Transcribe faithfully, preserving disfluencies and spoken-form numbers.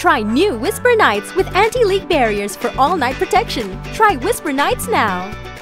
Try new Whisper Nights with anti-leak barriers for all-night protection. Try Whisper Nights now.